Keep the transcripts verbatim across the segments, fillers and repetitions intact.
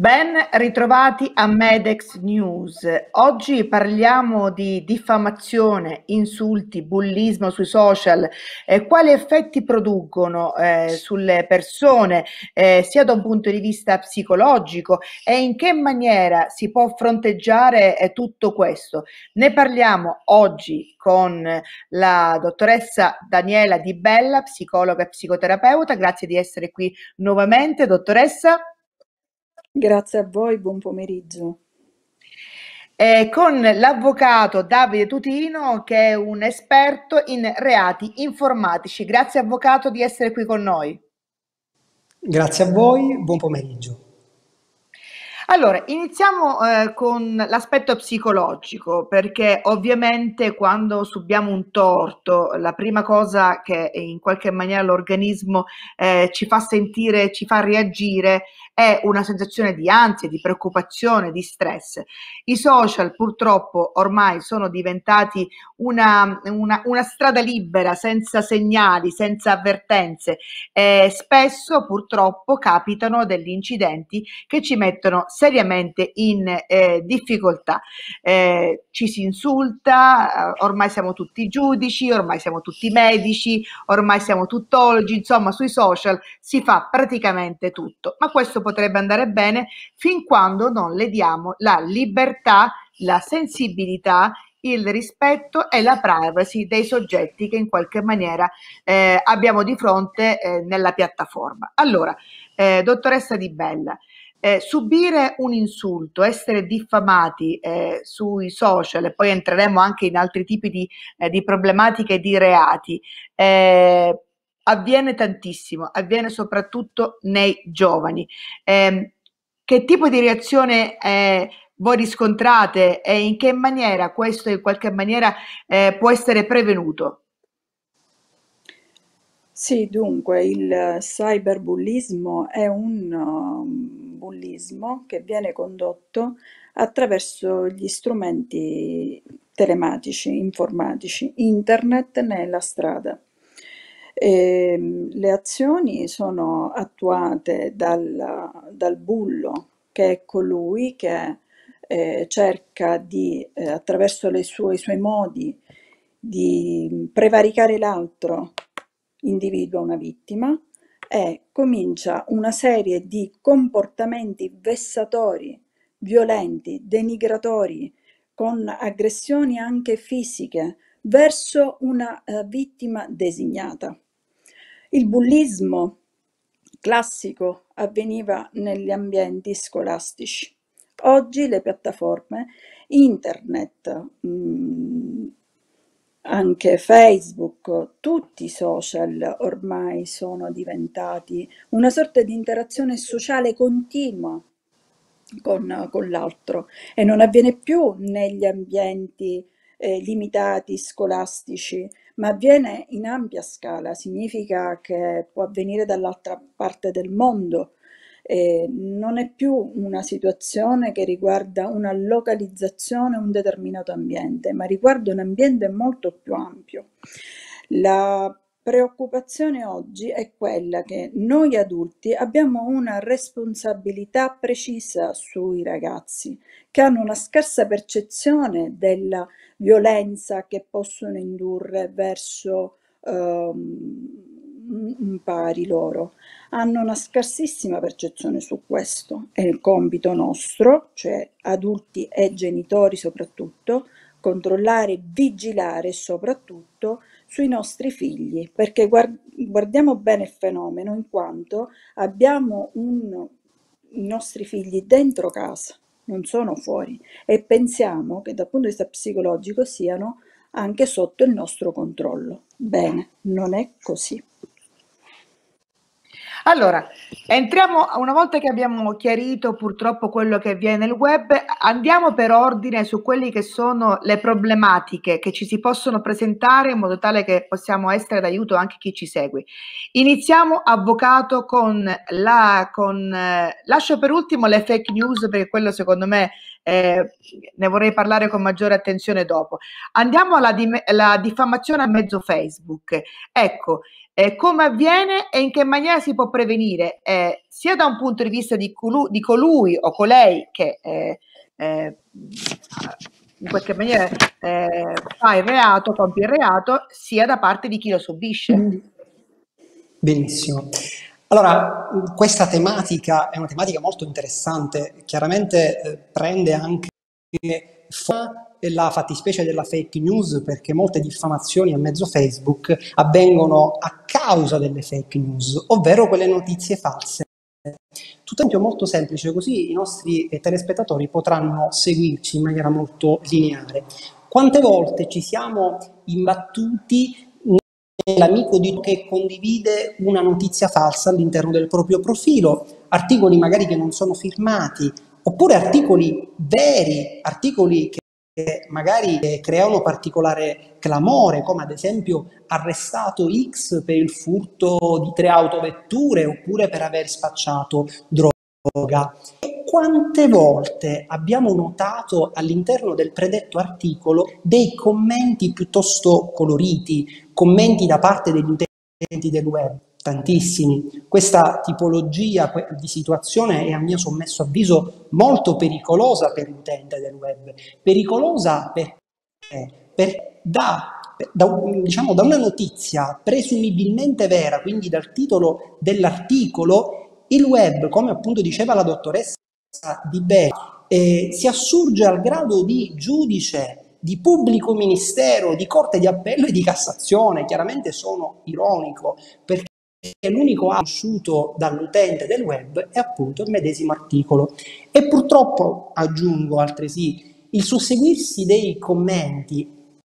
Ben ritrovati a Medex News. Oggi parliamo di diffamazione, insulti, bullismo sui social, eh, quali effetti producono eh, sulle persone, eh, sia da un punto di vista psicologico e in che maniera si può fronteggiare eh, tutto questo. Ne parliamo oggi con la dottoressa Daniela Di Bella, psicologa e psicoterapeuta. Grazie di essere qui nuovamente, dottoressa. Grazie a voi, buon pomeriggio. Eh, con l'avvocato Davide Tutino, che è un esperto in reati informatici. Grazie avvocato di essere qui con noi. Grazie a voi, buon pomeriggio. Allora, iniziamo eh, con l'aspetto psicologico, perché ovviamente quando subiamo un torto, la prima cosa che in qualche maniera l'organismo eh, ci fa sentire, ci fa reagire, è una sensazione di ansia, di preoccupazione, di stress. I social purtroppo ormai sono diventati una, una, una strada libera, senza segnali, senza avvertenze. E spesso purtroppo capitano degli incidenti che ci mettono seriamente in eh, difficoltà. Eh, ci si insulta, ormai siamo tutti giudici, ormai siamo tutti medici, ormai siamo tuttologi, insomma sui social si fa praticamente tutto, ma questo potrebbe andare bene fin quando non le diamo la libertà, la sensibilità, il rispetto e la privacy dei soggetti che in qualche maniera eh, abbiamo di fronte eh, nella piattaforma. Allora, eh, dottoressa Di Bella, eh, subire un insulto, essere diffamati eh, sui social, e poi entreremo anche in altri tipi di, eh, di problematiche e di reati, eh, avviene tantissimo, avviene soprattutto nei giovani. Eh, che tipo di reazione eh, voi riscontrate e in che maniera questo in qualche maniera eh, può essere prevenuto? Sì, dunque il cyberbullismo è un um, bullismo che viene condotto attraverso gli strumenti telematici, informatici, internet nella strada. E, le azioni sono attuate dal, dal bullo, che è colui che eh, cerca di, eh, attraverso le sue, i suoi modi, di prevaricare l'altro, individua una vittima e comincia una serie di comportamenti vessatori, violenti, denigratori, con aggressioni anche fisiche verso una uh, vittima designata. Il bullismo classico avveniva negli ambienti scolastici. Oggi le piattaforme, internet, mh, anche Facebook, tutti i social ormai sono diventati una sorta di interazione sociale continua con, con l'altro e non avviene più negli ambienti eh, limitati scolastici, ma avviene in ampia scala. Significa che può avvenire dall'altra parte del mondo. Eh, non è più una situazione che riguarda una localizzazione, un determinato ambiente, ma riguarda un ambiente molto più ampio. La preoccupazione oggi è quella che noi adulti abbiamo una responsabilità precisa sui ragazzi, che hanno una scarsa percezione della violenza che possono indurre verso um, pari loro. Hanno una scarsissima percezione su questo. È il compito nostro, cioè adulti e genitori soprattutto, controllare, vigilare soprattutto sui nostri figli, perché guardiamo bene il fenomeno in quanto abbiamo un, i nostri figli dentro casa, non sono fuori, e pensiamo che dal punto di vista psicologico siano anche sotto il nostro controllo. Bene, non è così. Allora, entriamo, una volta che abbiamo chiarito purtroppo quello che avviene nel web, andiamo per ordine su quelle che sono le problematiche che ci si possono presentare in modo tale che possiamo essere d'aiuto anche a chi ci segue. Iniziamo, avvocato, con la, con, eh, lascio per ultimo le fake news perché quello secondo me eh, ne vorrei parlare con maggiore attenzione dopo. Andiamo alla di- la diffamazione a mezzo Facebook. Ecco, eh, come avviene e in che maniera si può prevenire, eh, sia da un punto di vista di, colu- di colui o colei che eh, eh, in qualche maniera eh, fa il reato, compie il reato, sia da parte di chi lo subisce. Benissimo. Allora, questa tematica è una tematica molto interessante, chiaramente eh, prende anche la fattispecie della fake news, perché molte diffamazioni a mezzo Facebook avvengono a causa delle fake news, ovvero quelle notizie false. Tutto esempio molto semplice, così i nostri eh, telespettatori potranno seguirci in maniera molto lineare. Quante volte ci siamo imbattuti nell'amico di che condivide una notizia falsa all'interno del proprio profilo, articoli magari che non sono firmati, oppure articoli veri, articoli che magari creano particolare clamore, come ad esempio arrestato X per il furto di tre autovetture oppure per aver spacciato droga. E quante volte abbiamo notato all'interno del predetto articolo dei commenti piuttosto coloriti, commenti da parte degli utenti del web? Tantissimi. Questa tipologia di situazione è a mio sommesso avviso molto pericolosa per l'utente del web. Pericolosa perché, perché da, da, diciamo, da una notizia presumibilmente vera, quindi dal titolo dell'articolo, il web, come appunto diceva la dottoressa Di Bene, eh, si assurge al grado di giudice, di pubblico ministero, di corte di appello e di Cassazione. Chiaramente sono ironico, perché l'unico conosciuto dall'utente del web è appunto il medesimo articolo. E purtroppo, aggiungo altresì, il susseguirsi dei commenti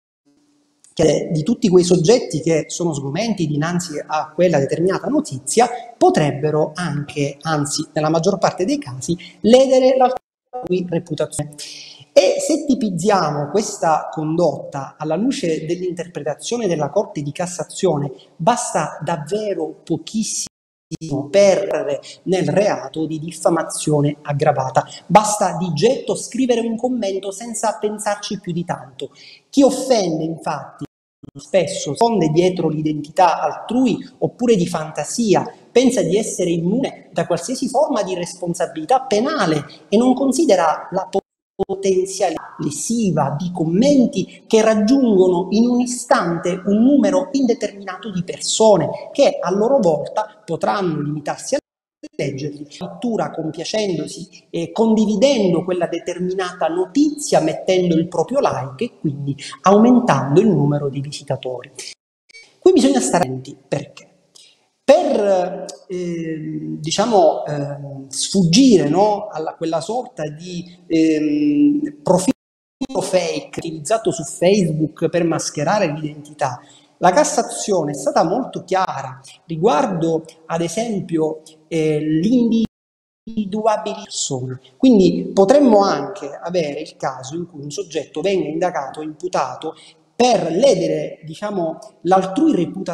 che, di tutti quei soggetti che sono sgomenti dinanzi a quella determinata notizia potrebbero anche, anzi nella maggior parte dei casi, ledere la propria reputazione. E se tipizziamo questa condotta alla luce dell'interpretazione della Corte di Cassazione, basta davvero pochissimo per nel reato di diffamazione aggravata. Basta di getto scrivere un commento senza pensarci più di tanto. Chi offende, infatti, spesso nasconde dietro l'identità altrui oppure di fantasia, pensa di essere immune da qualsiasi forma di responsabilità penale e non considera la potenzialità lesiva di commenti che raggiungono in un istante un numero indeterminato di persone che a loro volta potranno limitarsi a leggerli, addirittura compiacendosi e condividendo quella determinata notizia, mettendo il proprio like e quindi aumentando il numero di visitatori. Qui bisogna stare attenti, perché? Per eh, diciamo eh, sfuggire, no, a quella sorta di eh, profilo fake utilizzato su Facebook per mascherare l'identità, la Cassazione è stata molto chiara riguardo ad esempio eh, l'individuabilità della persona. Quindi potremmo anche avere il caso in cui un soggetto venga indagato o imputato per ledere, diciamo, l'altrui reputazione,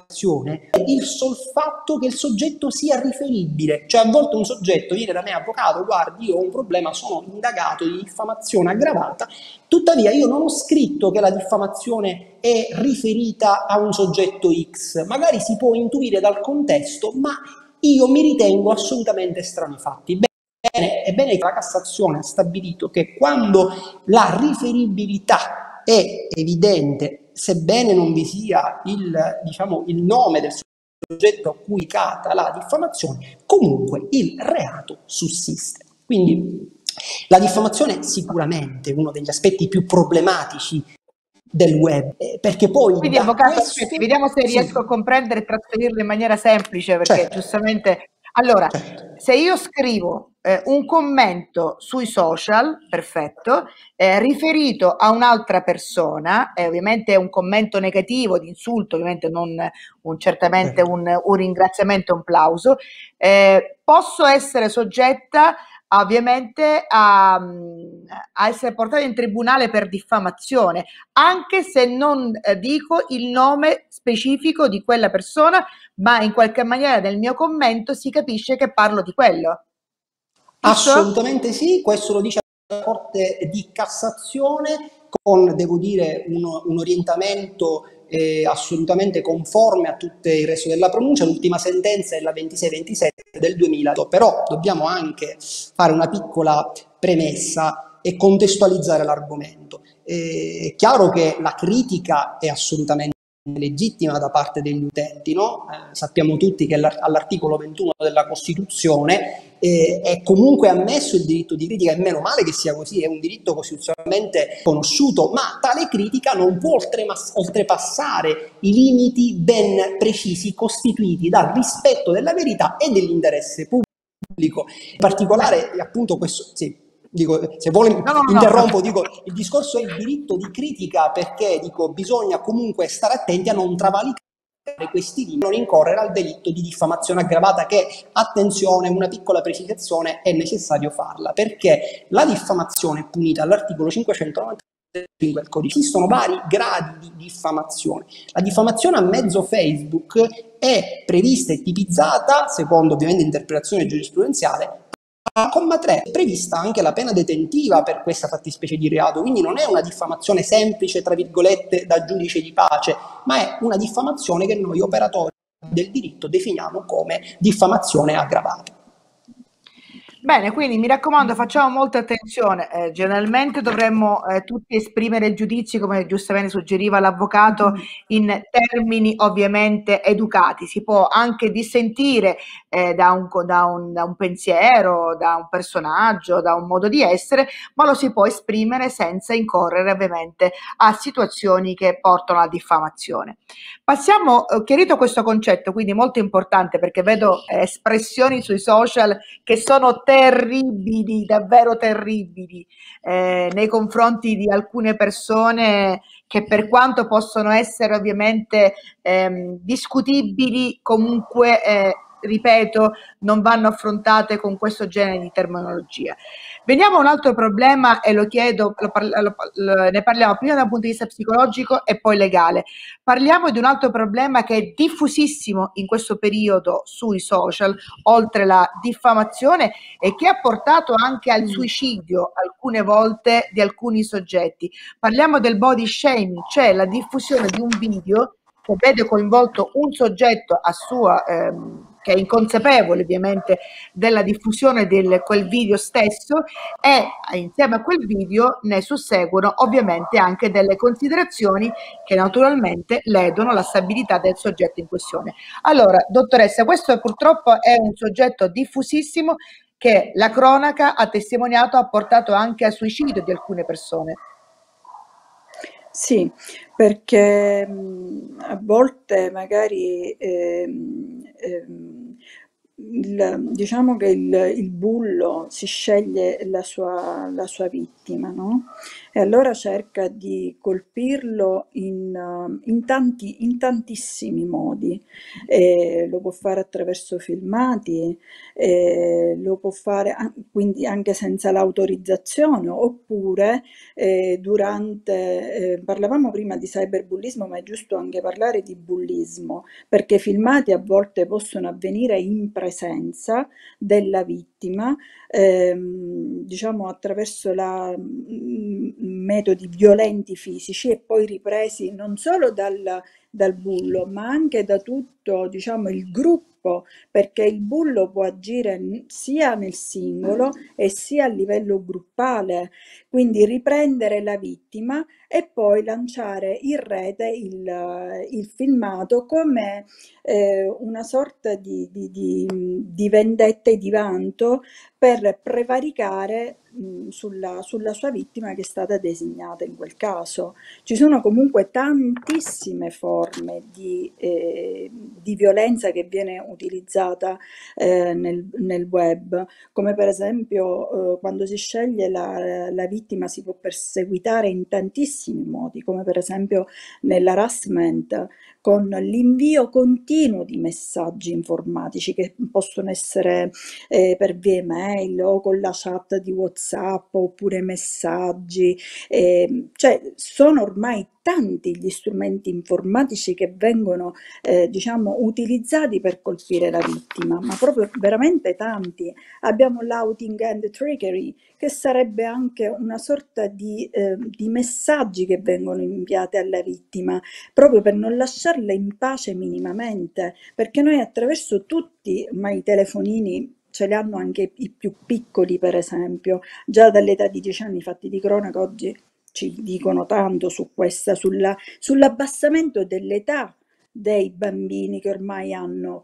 il sol fatto che il soggetto sia riferibile. Cioè a volte un soggetto viene da me: avvocato, guardi, io ho un problema, sono indagato di diffamazione aggravata, tuttavia io non ho scritto che la diffamazione è riferita a un soggetto X, magari si può intuire dal contesto, ma io mi ritengo assolutamente estranei ai fatti. Bene, è bene che la Cassazione ha stabilito che quando la riferibilità è evidente, sebbene non vi sia il, diciamo, il nome del soggetto a cui cata la diffamazione, comunque il reato sussiste. Quindi la diffamazione è sicuramente uno degli aspetti più problematici del web, perché poi quindi avvocato, questo... aspetti, vediamo se sì. riesco a comprendere e trasferirlo in maniera semplice, perché certo. giustamente allora certo. se io scrivo eh, un commento sui social, perfetto, eh, riferito a un'altra persona, eh, ovviamente è un commento negativo, di insulto, ovviamente non un, certamente certo. un, un ringraziamento, un plauso, eh, posso essere soggetta ovviamente a, a essere portata in tribunale per diffamazione, anche se non eh, dico il nome specifico di quella persona, ma in qualche maniera nel mio commento si capisce che parlo di quello. Giusto? Assolutamente sì, questo lo dice Corte di Cassazione con, devo dire, un, un orientamento eh, assolutamente conforme a tutto il resto della pronuncia. L'ultima sentenza è la ventisei ventisette del duemila, però dobbiamo anche fare una piccola premessa e contestualizzare l'argomento. È chiaro che la critica è assolutamente legittima da parte degli utenti, no? Eh, sappiamo tutti che all'articolo ventuno della Costituzione eh, è comunque ammesso il diritto di critica, e meno male che sia così, è un diritto costituzionalmente conosciuto, ma tale critica non può oltrepassare i limiti ben precisi costituiti dal rispetto della verità e dell'interesse pubblico. In particolare, appunto, questo... Sì. Dico, se vuole no, no, interrompo, no. Dico, il discorso è il diritto di critica, perché dico, bisogna comunque stare attenti a non travalicare questi limiti, non incorrere al delitto di diffamazione aggravata, che, attenzione, una piccola precisazione è necessario farla, perché la diffamazione è punita all'articolo cinquecentonovantacinque del codice. Esistono vari gradi di diffamazione. La diffamazione a mezzo Facebook è prevista e tipizzata, secondo ovviamente interpretazione giurisprudenziale. Al comma tre è prevista anche la pena detentiva per questa fattispecie di reato, quindi non è una diffamazione semplice, tra virgolette, da giudice di pace, ma è una diffamazione che noi operatori del diritto definiamo come diffamazione aggravata. Bene, quindi mi raccomando, facciamo molta attenzione. Eh, generalmente dovremmo eh, tutti esprimere giudizi, come giustamente suggeriva l'avvocato, in termini ovviamente educati. Si può anche dissentire eh, da, un, da, un, da un pensiero, da un personaggio, da un modo di essere, ma lo si può esprimere senza incorrere ovviamente a situazioni che portano alla diffamazione. Passiamo, eh, chiarito questo concetto, quindi molto importante, perché vedo eh, espressioni sui social che sono terribili, davvero terribili, eh, nei confronti di alcune persone che, per quanto possono essere ovviamente ehm, discutibili, comunque eh, ripeto, non vanno affrontate con questo genere di terminologia. Veniamo a un altro problema, e lo chiedo, lo parla, lo, lo, ne parliamo prima da un punto di vista psicologico e poi legale. Parliamo di un altro problema che è diffusissimo in questo periodo sui social, oltre la diffamazione, e che ha portato anche al suicidio alcune volte di alcuni soggetti. Parliamo del body shaming, cioè la diffusione di un video che vede coinvolto un soggetto a sua, ehm, che è inconsapevole ovviamente della diffusione di quel video stesso, e insieme a quel video ne susseguono ovviamente anche delle considerazioni che naturalmente ledono la stabilità del soggetto in questione. Allora, dottoressa, questo purtroppo è un soggetto diffusissimo che la cronaca ha testimoniato, ha portato anche al suicidio di alcune persone. Sì, perché mh, a volte magari ehm, ehm, il, diciamo che il, il bullo si sceglie la sua, la sua vittima, no? E allora cerca di colpirlo in, uh, in, tanti, in tantissimi modi. E lo può fare attraverso filmati, e lo può fare an- quindi anche senza l'autorizzazione, oppure eh, durante, eh, parlavamo prima di cyberbullismo, ma è giusto anche parlare di bullismo, perché i filmati a volte possono avvenire in presenza della vittima, ehm, diciamo attraverso la, mh, metodi violenti fisici, e poi ripresi non solo dal, dal bullo, ma anche da tutto, diciamo, il gruppo, perché il bullo può agire sia nel singolo e sia a livello gruppale, quindi riprendere la vittima e poi lanciare in rete il, il filmato come eh, una sorta di, di, di, di vendetta e di vanto per prevaricare mh, sulla, sulla sua vittima, che è stata designata in quel caso. Ci sono comunque tantissime forme di, eh, di violenza che viene utilizzata eh, nel, nel web, come per esempio eh, quando si sceglie la, la vittima si può perseguitare in tantissimi modi, come per esempio nell'harassment, con l'invio continuo di messaggi informatici che possono essere eh, per via mail o con la chat di WhatsApp WhatsApp oppure messaggi, eh, cioè sono ormai tanti gli strumenti informatici che vengono eh, diciamo utilizzati per colpire la vittima, ma proprio veramente tanti. Abbiamo l'outing and trickery, che sarebbe anche una sorta di, eh, di messaggi che vengono inviati alla vittima proprio per non lasciarla in pace minimamente, perché noi attraverso tutti, ma i telefonini ce li hanno anche i più piccoli, per esempio, già dall'età di dieci anni, i fatti di cronaca oggi ci dicono tanto su questa, sulla, sull'abbassamento dell'età dei bambini che ormai hanno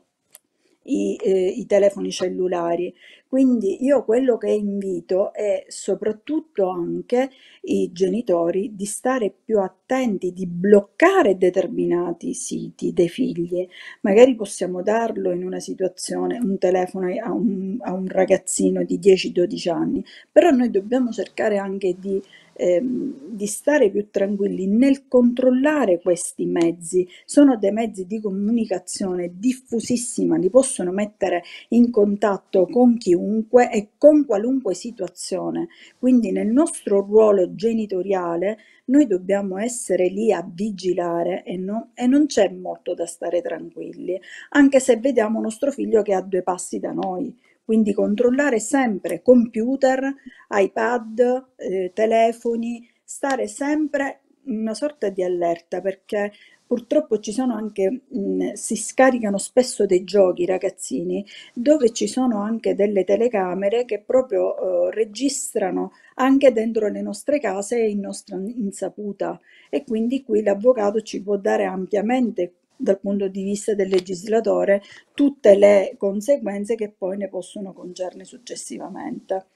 i, eh, i telefoni cellulari. Quindi io quello che invito è soprattutto anche i genitori di stare più attenti, di bloccare determinati siti dei figli. Magari possiamo darlo in una situazione, un telefono a un, a un ragazzino di dieci dodici anni, però noi dobbiamo cercare anche di ehm, di stare più tranquilli nel controllare questi mezzi. Sono dei mezzi di comunicazione diffusissima, li possono mettere in contatto con chiunque e con qualunque situazione. Quindi nel nostro ruolo genitoriale noi dobbiamo essere lì a vigilare e, no, e non c'è molto da stare tranquilli, anche se vediamo nostro figlio che è a due passi da noi. Quindi controllare sempre computer, iPad, eh, telefoni, stare sempre in una sorta di allerta, perché purtroppo ci sono anche, mh, si scaricano spesso dei giochi, ragazzini, dove ci sono anche delle telecamere che proprio eh, registrano anche dentro le nostre case e in nostra insaputa, e quindi qui l'avvocato ci può dare ampiamente, dal punto di vista del legislatore, tutte le conseguenze che poi ne possono concernere successivamente.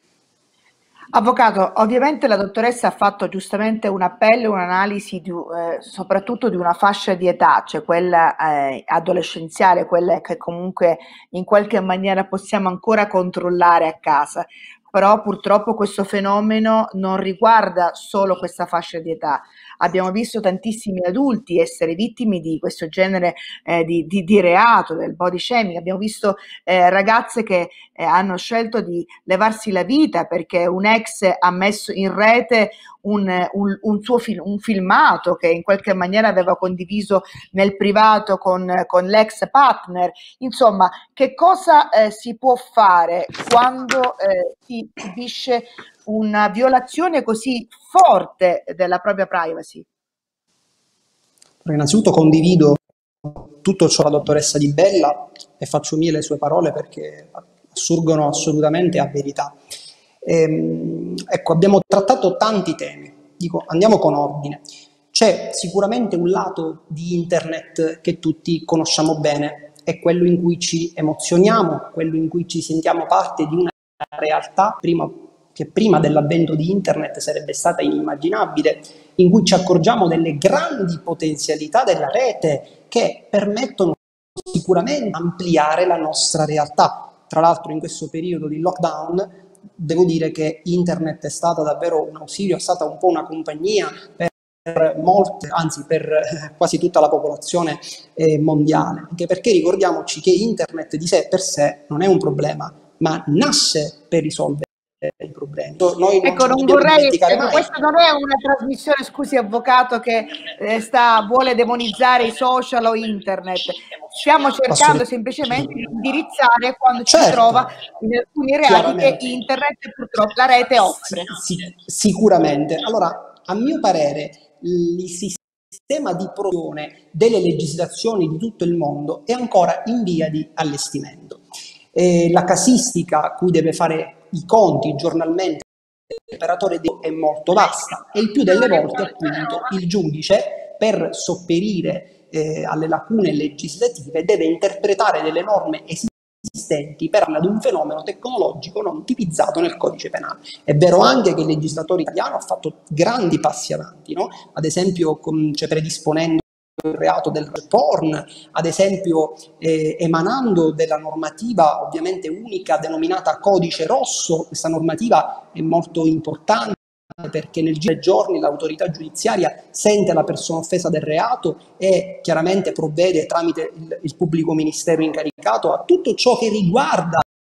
Avvocato, ovviamente la dottoressa ha fatto giustamente un appello, un'analisi di, eh, soprattutto di una fascia di età, cioè quella eh, adolescenziale, quella che comunque in qualche maniera possiamo ancora controllare a casa. Però purtroppo questo fenomeno non riguarda solo questa fascia di età. Abbiamo visto tantissimi adulti essere vittime di questo genere eh, di, di, di reato, del body shaming. Abbiamo visto eh, ragazze che eh, hanno scelto di levarsi la vita perché un ex ha messo in rete un, un, un suo fil- un filmato che in qualche maniera aveva condiviso nel privato con, con l'ex partner. Insomma, che cosa eh, si può fare quando eh, si subisce una violazione così forte della propria privacy? Innanzitutto condivido tutto ciò della dottoressa Di Bella e faccio mie le sue parole perché assurgono assolutamente a verità. Ehm, ecco, abbiamo trattato tanti temi, dico andiamo con ordine. C'è sicuramente un lato di internet che tutti conosciamo bene, è quello in cui ci emozioniamo, quello in cui ci sentiamo parte di una realtà prima, che prima dell'avvento di internet sarebbe stata inimmaginabile, in cui ci accorgiamo delle grandi potenzialità della rete che permettono sicuramente di ampliare la nostra realtà. Tra l'altro in questo periodo di lockdown devo dire che internet è stata davvero un ausilio, è stata un po' una compagnia per molte, anzi per quasi tutta la popolazione eh, mondiale, anche perché ricordiamoci che internet di sé per sé non è un problema, ma nasce per risolvere i problemi. Noi ecco, non, non vorrei, ecco, questa non è una trasmissione, scusi avvocato, che eh, sta, vuole demonizzare i social o internet. Stiamo cercando semplicemente di indirizzare quando certo. ci trova in alcuni reati che internet purtroppo la rete offre. Sì, sì, sicuramente. Allora, a mio parere, il sistema di produzione delle legislazioni di tutto il mondo è ancora in via di allestimento. Eh, la casistica a cui deve fare i conti giornalmente l'operatore è molto vasta e il più delle volte appunto il giudice, per sopperire eh, alle lacune legislative, deve interpretare delle norme esistenti per ad un fenomeno tecnologico non tipizzato nel codice penale. È vero anche che il legislatore italiano ha fatto grandi passi avanti, no? Ad esempio con, cioè, predisponendo il reato del porn, ad esempio eh, emanando della normativa ovviamente unica denominata codice rosso. Questa normativa è molto importante perché nel giro dei giorni l'autorità giudiziaria sente la persona offesa del reato e chiaramente provvede tramite il, il pubblico ministero incaricato a tutto ciò che riguarda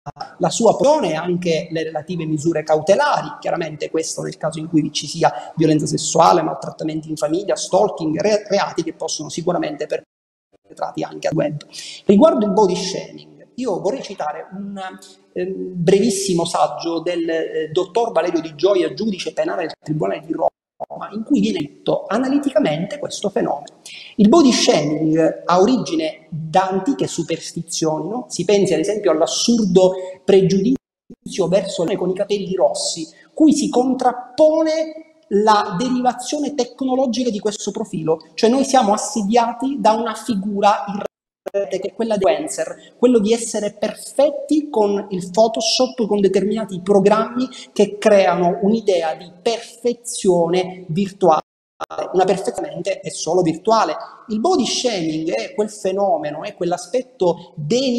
la sua posizione e anche le relative misure cautelari, chiaramente questo nel caso in cui ci sia violenza sessuale, maltrattamenti in famiglia, stalking, re reati che possono sicuramente perpetrati anche al web. Riguardo il body shaming, io vorrei citare un eh, brevissimo saggio del eh, dottor Valerio Di Gioia, giudice penale del Tribunale di Roma, in cui viene detto analiticamente questo fenomeno. Il body shaming ha origine da antiche superstizioni, no? Si pensi ad esempio all'assurdo pregiudizio verso le con i capelli rossi, cui si contrappone la derivazione tecnologica di questo profilo, cioè noi siamo assediati da una figura irreale che è quella di influencer, quello di essere perfetti con il Photoshop, con determinati programmi che creano un'idea di perfezione virtuale. Una perfezione è solo virtuale. Il body shaming è quel fenomeno, è quell'aspetto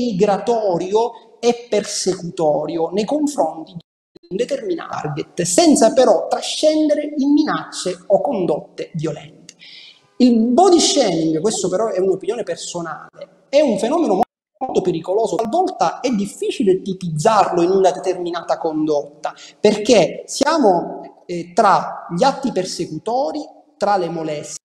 denigratorio e persecutorio nei confronti di un determinato target, senza però trascendere in minacce o condotte violente. Il body shaming, questo però è un'opinione personale, è un fenomeno molto pericoloso. Talvolta è difficile tipizzarlo in una determinata condotta, perché siamo eh, tra gli atti persecutori, tra le molestie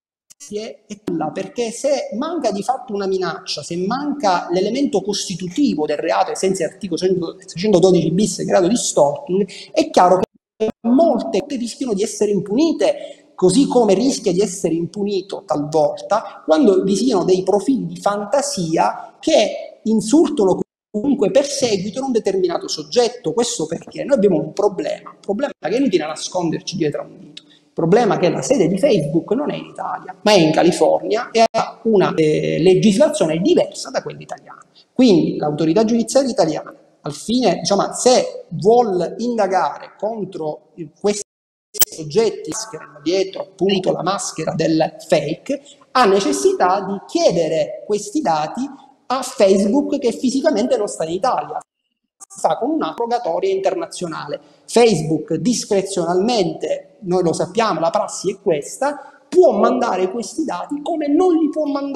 e là, perché se manca di fatto una minaccia, se manca l'elemento costitutivo del reato ai sensi dell'articolo seicentododici bis, grado di stalking, è chiaro che molte rischiano di essere impunite, così come rischia di essere impunito talvolta quando vi siano dei profili di fantasia che insultano comunque perseguitano un determinato soggetto. Questo perché noi abbiamo un problema, un problema che è inutile nasconderci dietro a un dito. Il problema è che la sede di Facebook non è in Italia, ma è in California e ha una eh, legislazione diversa da quella italiana. Quindi l'autorità giudiziaria italiana, al fine, diciamo, se vuol indagare contro questi soggetti che mascherano dietro appunto la maschera del fake, ha necessità di chiedere questi dati a Facebook che fisicamente non sta in Italia. Fa con una rogatoria internazionale. Facebook discrezionalmente, noi lo sappiamo, la prassi è questa, può mandare questi dati come non li può mandare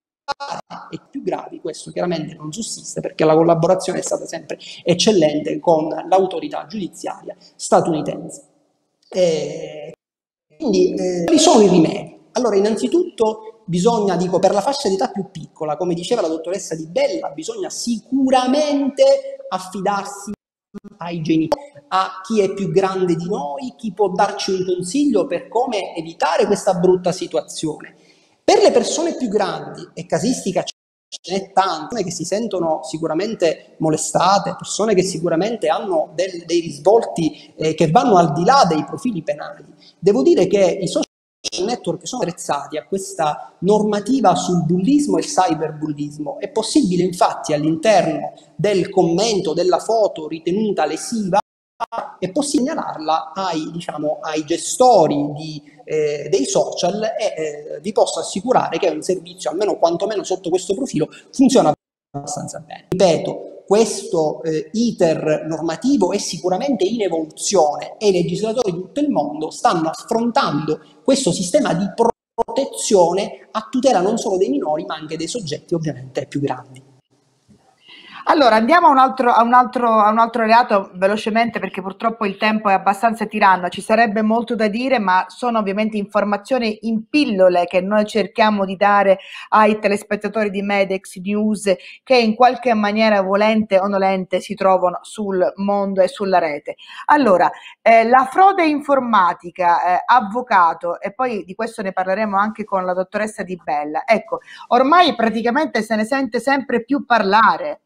e più gravi. Questo chiaramente non sussiste perché la collaborazione è stata sempre eccellente con l'autorità giudiziaria statunitense. Eh, quindi eh, quali sono i rimedi? Allora, innanzitutto bisogna, dico, per la fascia d'età più piccola, come diceva la dottoressa Di Bella, bisogna sicuramente affidarsi ai genitori, a chi è più grande di noi, chi può darci un consiglio per come evitare questa brutta situazione. Per le persone più grandi, e casistica ce n'è tante, persone che si sentono sicuramente molestate, persone che sicuramente hanno del, dei risvolti eh, che vanno al di là dei profili penali, devo dire che i social network sono attrezzati a questa normativa sul bullismo e il cyberbullismo. È possibile infatti all'interno del commento della foto ritenuta lesiva, è possibile segnalarla ai, diciamo, ai gestori di, eh, dei social e eh, vi posso assicurare che è un servizio, almeno quantomeno sotto questo profilo, funziona abbastanza bene. Ripeto, questo eh, iter normativo è sicuramente in evoluzione e i legislatori di tutto il mondo stanno affrontando questo sistema di protezione a tutela non solo dei minori ma anche dei soggetti ovviamente più grandi. Allora andiamo a un, altro, a, un altro, a un altro reato velocemente perché purtroppo il tempo è abbastanza tiranno, ci sarebbe molto da dire ma sono ovviamente informazioni in pillole che noi cerchiamo di dare ai telespettatori di Medex News che in qualche maniera volente o nolente si trovano sul mondo e sulla rete. Allora, eh, la frode informatica, eh, avvocato, e poi di questo ne parleremo anche con la dottoressa Di Bella, ecco, ormai praticamente se ne sente sempre più parlare.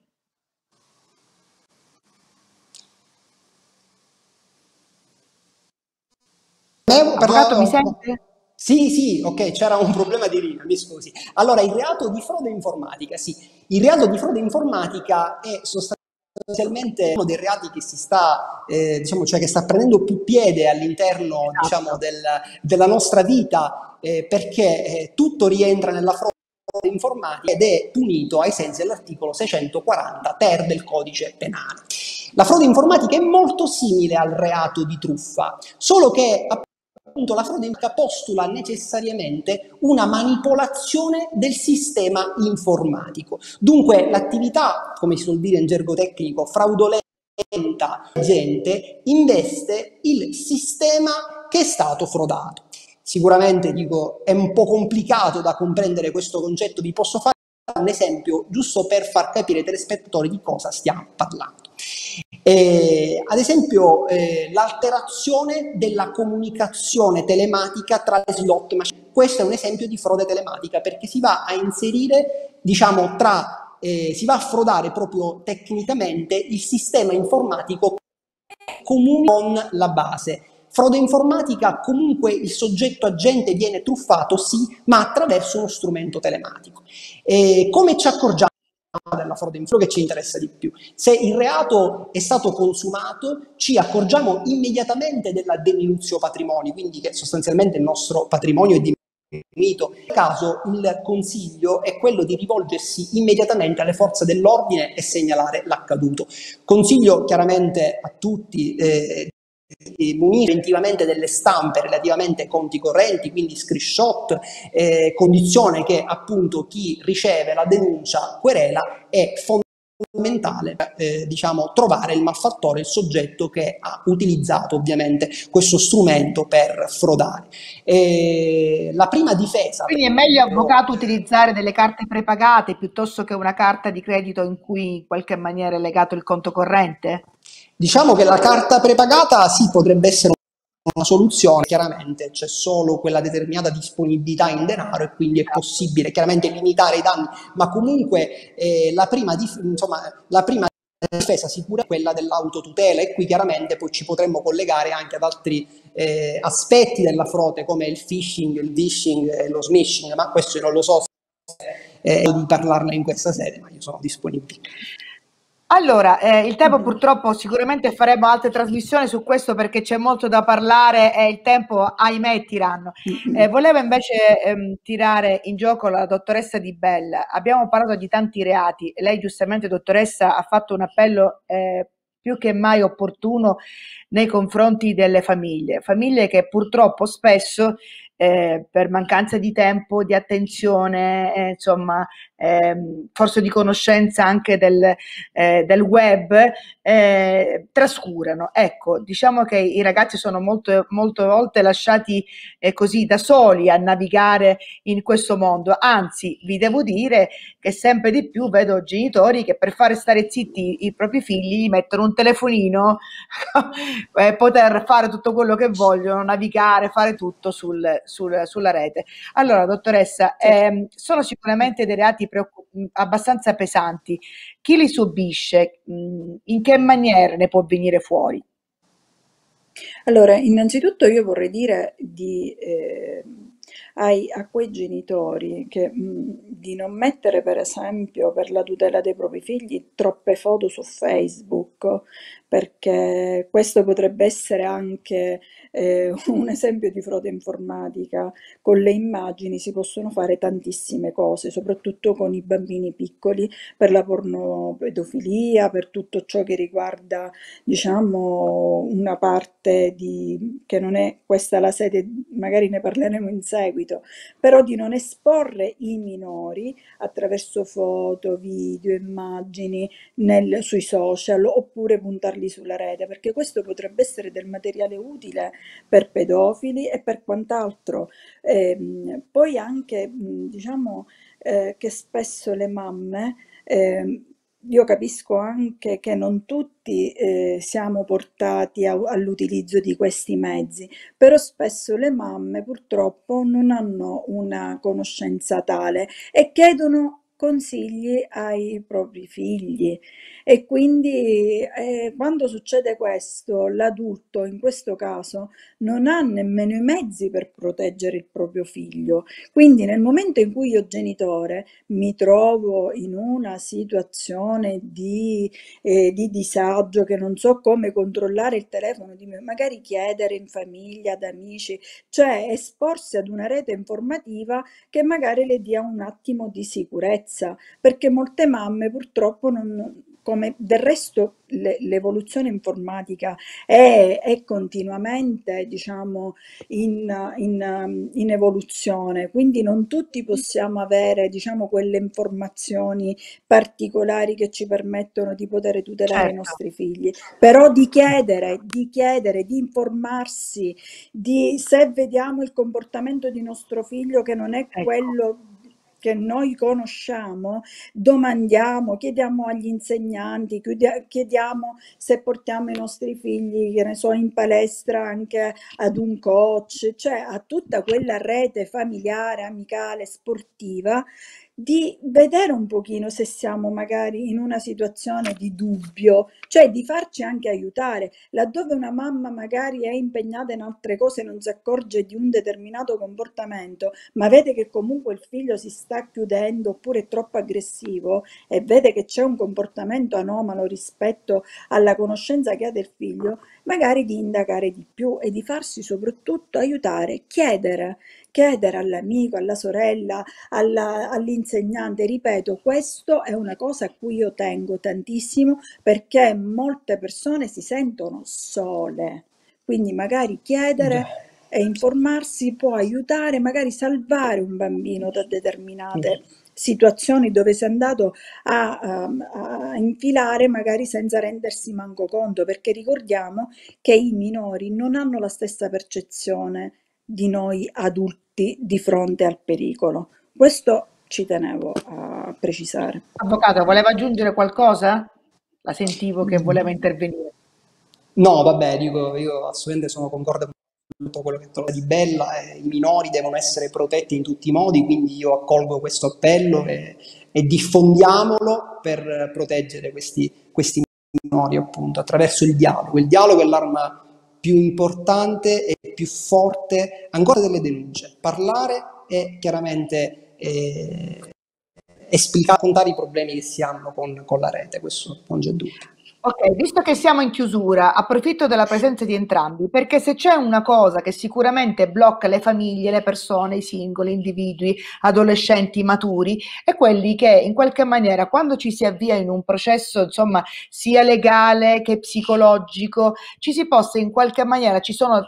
Avvocato, mi sente? Sì, sì, ok, c'era un problema di linea, mi scusi. Allora, il reato di frode informatica, sì, il reato di frode informatica è sostanzialmente uno dei reati che si sta, eh, diciamo, cioè che sta prendendo più piede all'interno, esatto, diciamo, del, della nostra vita, eh, perché eh, tutto rientra nella frode informatica ed è punito ai sensi dell'articolo seicentoquaranta ter del codice penale. La frode informatica è molto simile al reato di truffa, solo che appunto la frode informatica postula necessariamente una manipolazione del sistema informatico. Dunque l'attività, come si suol dire in gergo tecnico, fraudolenta gente investe il sistema che è stato frodato. Sicuramente dico, è un po' complicato da comprendere questo concetto, vi posso fare un esempio giusto per far capire ai telespettatori di cosa stiamo parlando. Eh, ad esempio eh, l'alterazione della comunicazione telematica tra le slot machine. Questo è un esempio di frode telematica, perché si va a inserire, diciamo, tra eh, si va a frodare proprio tecnicamente il sistema informatico comune con la base. Frode informatica, comunque il soggetto agente viene truffato, sì, ma attraverso uno strumento telematico. E come ci accorgiamo della frode informatica? Che ci interessa di più? Se il reato è stato consumato, ci accorgiamo immediatamente della deminuzio patrimoni, quindi che sostanzialmente il nostro patrimonio è diminuito. Nel caso il consiglio è quello di rivolgersi immediatamente alle forze dell'ordine e segnalare l'accaduto. Consiglio chiaramente a tutti eh, di munire preventivamente delle stampe relativamente ai conti correnti, quindi screenshot, eh, condizione che appunto chi riceve la denuncia querela è fondamentale, eh, diciamo, trovare il malfattore, il soggetto che ha utilizzato ovviamente questo strumento per frodare. Eh, la prima difesa... Quindi è meglio, avvocato, utilizzare delle carte prepagate piuttosto che una carta di credito in cui in qualche maniera è legato il conto corrente? Diciamo che la carta prepagata sì, potrebbe essere una soluzione, chiaramente c'è solo quella determinata disponibilità in denaro e quindi è possibile chiaramente limitare i danni, ma comunque eh, la, prima dif- insomma, la prima difesa sicura è quella dell'autotutela, e qui chiaramente poi ci potremmo collegare anche ad altri eh, aspetti della frode come il phishing, il vishing e lo smishing, ma questo io non lo so se eh, di parlarne in questa sede, ma io sono disponibile. Allora, eh, il tempo purtroppo, sicuramente faremo altre trasmissioni su questo perché c'è molto da parlare e il tempo, ahimè, tiranno. Eh, volevo invece ehm, tirare in gioco la dottoressa Di Bella. Abbiamo parlato di tanti reati e lei giustamente, dottoressa, ha fatto un appello eh, più che mai opportuno nei confronti delle famiglie, famiglie che purtroppo spesso eh, per mancanza di tempo, di attenzione, eh, insomma, ehm, forse di conoscenza anche del, eh, del web, eh, trascurano. Ecco, diciamo che i ragazzi sono molto, molte volte lasciati eh, così da soli a navigare in questo mondo. Anzi, vi devo dire che sempre di più vedo genitori che per fare stare zitti i propri figli mettono un telefonino e poter fare tutto quello che vogliono, navigare, fare tutto sul, sul, sulla rete. Allora, dottoressa, ehm, sono sicuramente dei reati preoccup- abbastanza pesanti. Chi li subisce? Mh, in che maniera ne può venire fuori? Allora, innanzitutto io vorrei dire di, eh, ai- a quei genitori che, mh, di non mettere, per esempio, per la tutela dei propri figli, troppe foto su Facebook, perché questo potrebbe essere anche eh, un esempio di frode informatica. Con le immagini si possono fare tantissime cose, soprattutto con i bambini piccoli, per la pornopedofilia, per tutto ciò che riguarda, diciamo, una parte di, che non è questa la sede, magari ne parleremo in seguito, però di non esporre i minori attraverso foto, video, immagini nel- sui social, oppure puntarli sulla rete, perché questo potrebbe essere del materiale utile per pedofili e per quant'altro. Ehm, poi anche, mh, diciamo, eh, che spesso le mamme, ehm, io capisco anche che non tutti eh, siamo portati a- all'utilizzo di questi mezzi, però spesso le mamme purtroppo non hanno una conoscenza tale e chiedono consigli ai propri figli. E quindi eh, quando succede questo, l'adulto in questo caso non ha nemmeno i mezzi per proteggere il proprio figlio. Quindi nel momento in cui io genitore mi trovo in una situazione di, eh, di disagio, che non so come controllare il telefono di me, magari chiedere in famiglia, ad amici, cioè esporsi ad una rete informativa che magari le dia un attimo di sicurezza, perché molte mamme purtroppo non, come del resto le- l'evoluzione informatica è, è continuamente, diciamo, in, in, in evoluzione, quindi non tutti possiamo avere, diciamo, quelle informazioni particolari che ci permettono di poter tutelare i Certo, nostri figli, però di chiedere, di chiedere, di informarsi, di se vediamo il comportamento di nostro figlio che non è ecco. quello che noi conosciamo, domandiamo, chiediamo agli insegnanti, chiudia- chiediamo se portiamo i nostri figli, che ne so, in palestra anche ad un coach, cioè a tutta quella rete familiare, amicale, sportiva, di vedere un pochino se siamo magari in una situazione di dubbio, cioè di farci anche aiutare. Laddove una mamma magari è impegnata in altre cose e non si accorge di un determinato comportamento, ma vede che comunque il figlio si sta chiudendo oppure è troppo aggressivo e vede che c'è un comportamento anomalo rispetto alla conoscenza che ha del figlio, magari di indagare di più e di farsi soprattutto aiutare, chiedere, chiedere all'amico, alla sorella, alla- all'insegnante. Ripeto, questo è una cosa a cui io tengo tantissimo perché molte persone si sentono sole. Quindi magari Già. chiedere e informarsi può aiutare, magari salvare un bambino da determinate situazioni dove si è andato a, a- a infilare magari senza rendersi manco conto, perché ricordiamo che i minori non hanno la stessa percezione di noi adulti di fronte al pericolo. Questo ci tenevo a precisare. Avvocato, voleva aggiungere qualcosa? La sentivo che voleva Mm. intervenire. No, vabbè, dico, io assolutamente sono concorde con tutto quello che trovo di Bella, e i minori devono essere protetti in tutti i modi, quindi io accolgo questo appello e, e diffondiamolo per proteggere questi, questi minori, appunto, attraverso il dialogo. Il dialogo è l'arma più importante e più forte ancora delle denunce. Parlare e chiaramente eh, esplicare, raccontare i problemi che si hanno con, con la rete, questo non c'è dubbio. Ok, visto che siamo in chiusura, approfitto della presenza di entrambi, perché se c'è una cosa che sicuramente blocca le famiglie, le persone, i singoli, individui, adolescenti maturi, è quelli che in qualche maniera, quando ci si avvia in un processo, insomma, sia legale che psicologico, ci si possa in qualche maniera, ci sono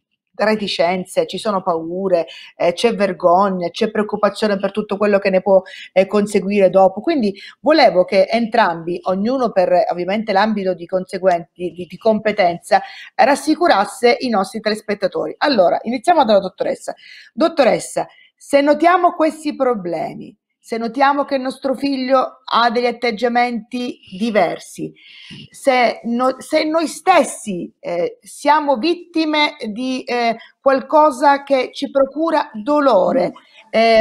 reticenze, ci sono paure, eh, c'è vergogna, c'è preoccupazione per tutto quello che ne può eh, conseguire dopo. Quindi volevo che entrambi, ognuno per ovviamente l'ambito di, conseguenti, di, di competenza, rassicurasse i nostri telespettatori. Allora, iniziamo dalla dottoressa. Dottoressa, se notiamo questi problemi, se notiamo che il nostro figlio ha degli atteggiamenti diversi, se, no, se noi stessi eh, siamo vittime di eh, qualcosa che ci procura dolore, eh,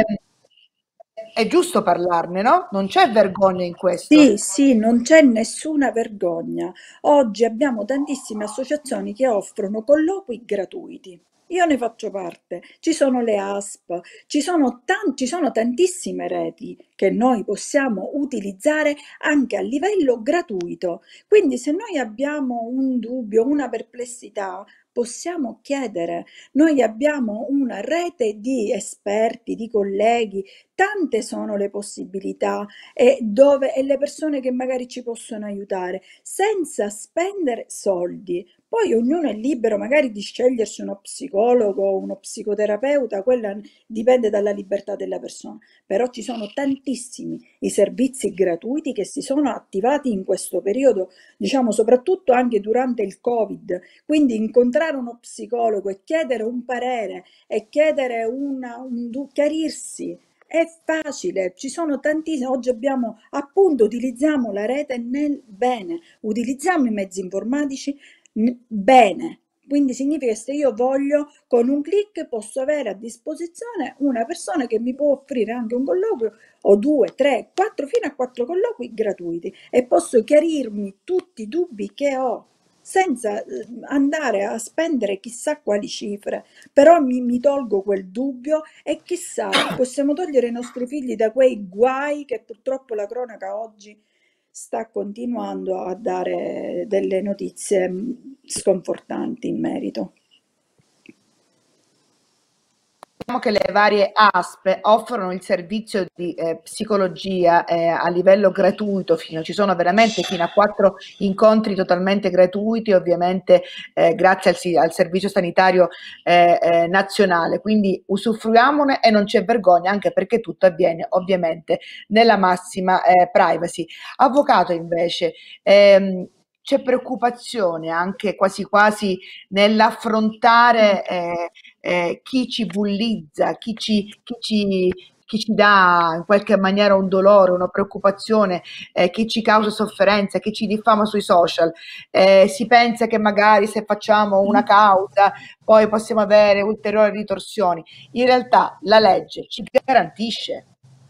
è giusto parlarne, no? Non c'è vergogna in questo. Sì, sì, non c'è nessuna vergogna. Oggi abbiamo tantissime associazioni che offrono colloqui gratuiti. Io ne faccio parte. Ci sono le A S P, ci sono, tan- ci sono tantissime reti che noi possiamo utilizzare anche a livello gratuito. Quindi se noi abbiamo un dubbio, una perplessità, possiamo chiedere. Noi abbiamo una rete di esperti, di colleghi, tante sono le possibilità e, dove, e le persone che magari ci possono aiutare senza spendere soldi. Poi ognuno è libero magari di scegliersi uno psicologo o uno psicoterapeuta, quella dipende dalla libertà della persona, però ci sono tantissimi i servizi gratuiti che si sono attivati in questo periodo, diciamo soprattutto anche durante il Covid, quindi incontrare uno psicologo e chiedere un parere e chiedere una, un, chiarirsi è facile, ci sono tantissimi, oggi abbiamo appunto, utilizziamo la rete nel bene, utilizziamo i mezzi informatici n- bene. Quindi significa che se io voglio, con un clic posso avere a disposizione una persona che mi può offrire anche un colloquio o due, tre, quattro, fino a quattro colloqui gratuiti e posso chiarirmi tutti i dubbi che ho senza eh, andare a spendere chissà quali cifre, però mi, mi tolgo quel dubbio e chissà, possiamo togliere i nostri figli da quei guai che purtroppo la cronaca oggi sta continuando a dare delle notizie mh, sconfortanti in merito. che le varie A S P offrono il servizio di eh, psicologia eh, a livello gratuito, fino, ci sono veramente fino a quattro incontri totalmente gratuiti, ovviamente eh, grazie al, al servizio sanitario eh, eh, nazionale, quindi usufruiamone e non c'è vergogna, anche perché tutto avviene ovviamente nella massima eh, privacy. Avvocato, invece, ehm, c'è preoccupazione anche quasi quasi nell'affrontare eh, eh, chi ci bullizza, chi ci, chi ci, chi ci dà in qualche maniera un dolore, una preoccupazione, eh, chi ci causa sofferenza, chi ci diffama sui social. Eh, si pensa che magari se facciamo una causa poi possiamo avere ulteriori ritorsioni. In realtà la legge ci garantisce.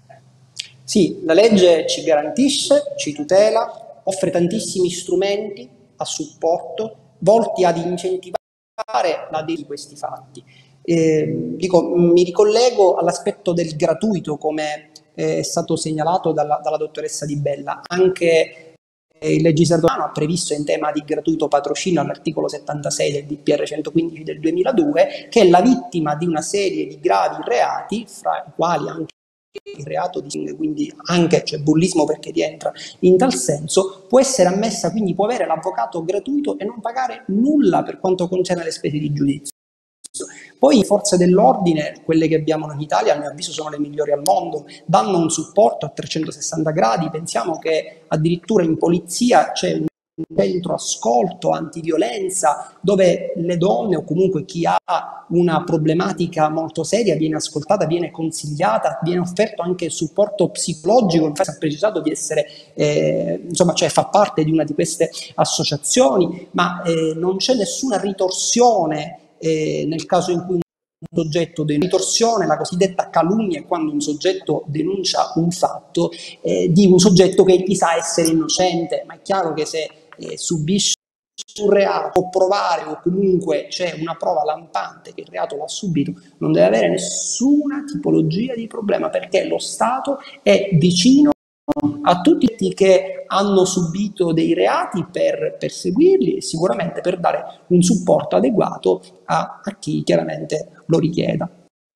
Sì, la legge ci garantisce, ci tutela, offre tantissimi strumenti a supporto volti ad incentivare la di questi fatti. Eh, dico, mi ricollego all'aspetto del gratuito, come è stato segnalato dalla, dalla dottoressa Di Bella. Anche eh, il legislatore ha previsto in tema di gratuito patrocinio all'articolo settantasei del D P R centoquindici del duemiladue che la vittima di una serie di gravi reati, fra i quali anche il reato di quindi anche cioè bullismo, perché rientra in tal senso, può essere ammessa, quindi può avere l'avvocato gratuito e non pagare nulla per quanto concerne le spese di giudizio. Poi le forze dell'ordine, quelle che abbiamo in Italia, a mio avviso sono le migliori al mondo, danno un supporto a trecentosessanta gradi. Pensiamo che addirittura in polizia c'è un centro ascolto antiviolenza dove le donne o comunque chi ha una problematica molto seria viene ascoltata, viene consigliata, viene offerto anche supporto psicologico. Infatti ha precisato di essere eh, insomma, cioè fa parte di una di queste associazioni, ma eh, non c'è nessuna ritorsione eh, nel caso in cui un soggetto denuncia. Ritorsione, la cosiddetta calunnia, è quando un soggetto denuncia un fatto eh, di un soggetto che gli sa essere innocente, ma è chiaro che se eh, subisce un reato, può provare o comunque c'è una prova lampante che il reato l'ha subito, non deve avere nessuna tipologia di problema, perché lo Stato è vicino a tutti che hanno subito dei reati per perseguirli e sicuramente per dare un supporto adeguato a, a chi chiaramente lo richieda.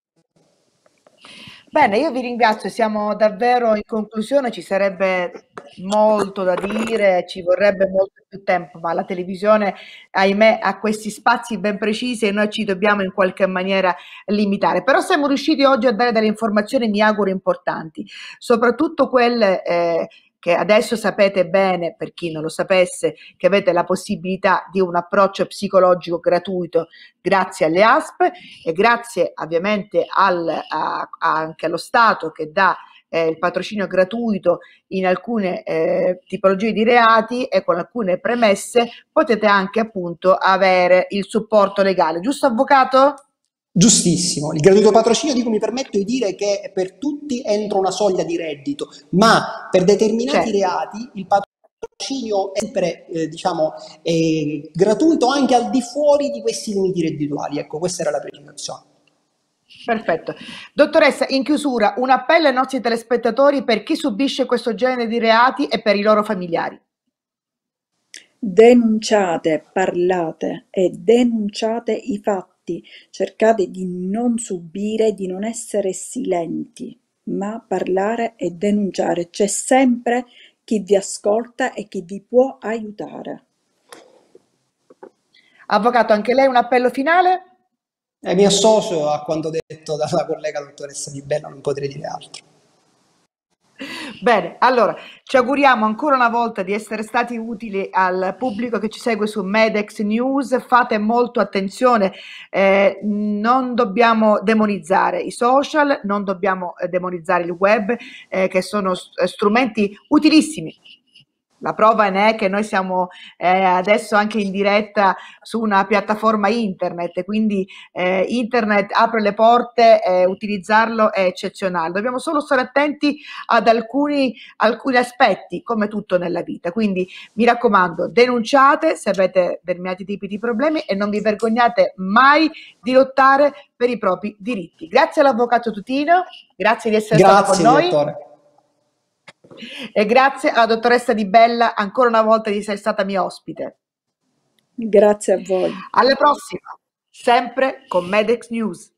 Bene, io vi ringrazio, siamo davvero in conclusione, ci sarebbe molto da dire, ci vorrebbe molto più tempo, ma la televisione, ahimè, ha questi spazi ben precisi e noi ci dobbiamo in qualche maniera limitare. Però siamo riusciti oggi a dare delle informazioni, mi auguro, importanti, soprattutto quelle eh, che adesso sapete bene, per chi non lo sapesse, che avete la possibilità di un approccio psicologico gratuito grazie alle A S P e grazie ovviamente al, a, anche allo Stato che dà eh, il patrocinio gratuito in alcune eh, tipologie di reati, e con alcune premesse potete anche appunto avere il supporto legale. Giusto, avvocato? Giustissimo, il gratuito patrocinio, dico, mi permetto di dire che è per tutti entro una soglia di reddito, ma per determinati certo. reati il patrocinio è sempre eh, diciamo, eh, gratuito anche al di fuori di questi limiti reddituali. Ecco, questa era la precisazione. Perfetto. Dottoressa, in chiusura, un appello ai nostri telespettatori per chi subisce questo genere di reati e per i loro familiari. Denunciate, parlate e denunciate i fatti. Cercate di non subire, di non essere silenti, ma parlare e denunciare. C'è sempre chi vi ascolta e chi vi può aiutare. Avvocato, anche lei un appello finale? Eh, mi associo a quanto detto dalla collega dottoressa Di Bella, non potrei dire altro. Bene, allora ci auguriamo ancora una volta di essere stati utili al pubblico che ci segue su Medex News. Fate molto attenzione, eh, non dobbiamo demonizzare i social, non dobbiamo demonizzare il web, eh, che sono strumenti utilissimi. La prova ne è che noi siamo eh, adesso anche in diretta su una piattaforma internet, quindi eh, internet apre le porte, eh, utilizzarlo è eccezionale. Dobbiamo solo stare attenti ad alcuni, alcuni aspetti, come tutto nella vita. Quindi mi raccomando, denunciate se avete determinati tipi di problemi e non vi vergognate mai di lottare per i propri diritti. Grazie all'avvocato Tutino, grazie di essere grazie, stato con noi. Dottore. E grazie alla dottoressa Di Bella ancora una volta di essere stata mia ospite. Grazie a voi. Alla prossima, sempre con Medex News.